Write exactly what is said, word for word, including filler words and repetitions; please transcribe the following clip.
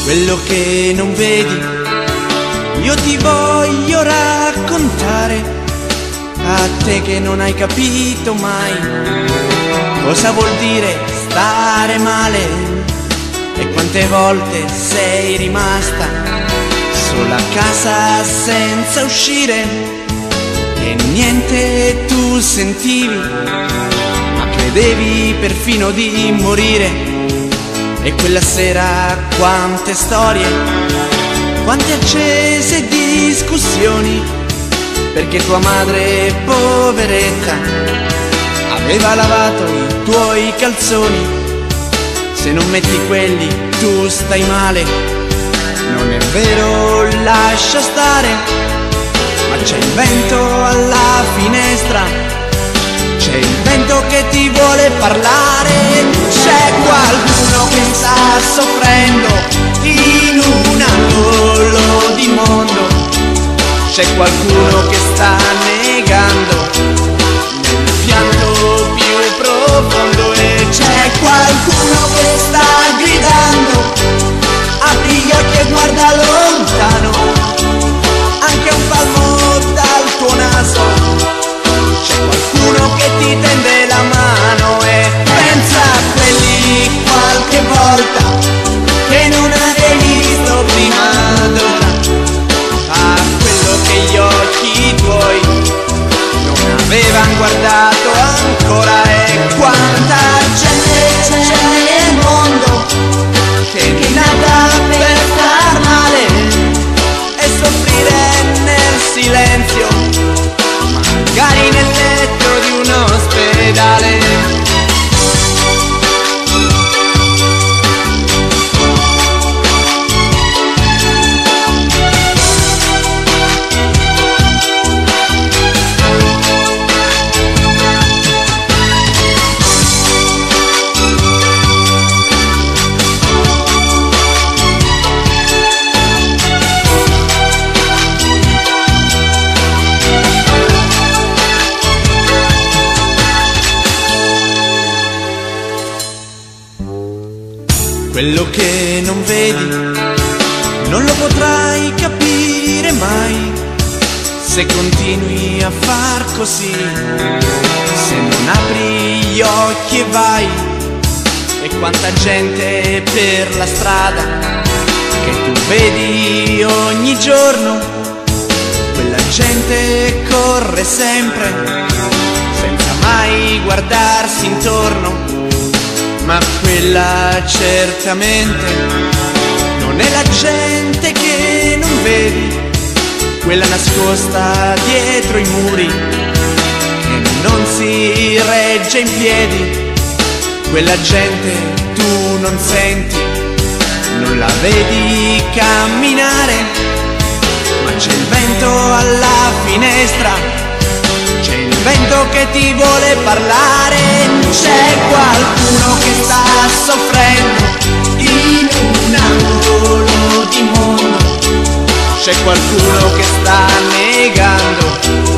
quello che non vedi. Io ti voglio raccontare, a te che non hai capito mai cosa vuol dire stare male e quante volte sei rimasta sola a casa senza uscire e niente tu sentivi, ma credevi perfino di morire. E quella sera quante storie, quante accese discussioni, perché tua madre, poveretta, aveva lavato i tuoi calzoni. Se non metti quelli tu stai male, non è vero, lascia stare, ma c'è il vento alla finestra, c'è il vento che ti vuole parlare. C'è qualcuno che sta soffrendo in un angolo di mondo, c'è qualcuno che sta negando nel pianto più profondo, e c'è qualcuno che sta gridando: apri gli occhi e guarda lontano, anche un palmo dal tuo naso. C'è qualcuno che ti tende la mano e pensa a quelli qualche volta che non avevi visto prima d'ora, a quello che gli occhi tuoi non avevano guardato ancora. E quanta gente c'è nel mondo che è nata per star male e soffrire nel silenzio, magari nel letto di un ospedale. Quello che non vedi non lo potrai capire mai se continui a far così, se non apri gli occhi e vai. E quanta gente per la strada che tu vedi ogni giorno, quella gente corre sempre senza mai guardarsi intorno. Ma quella certamente non è la gente che non vedi, quella nascosta dietro i muri che non si regge in piedi. Quella gente tu non senti, non la vedi camminare, ma c'è il vento alla finestra, c'è il vento che ti vuole parlare. C'è qualcuno che sta soffrendo in un angolo di mondo, c'è qualcuno che sta negando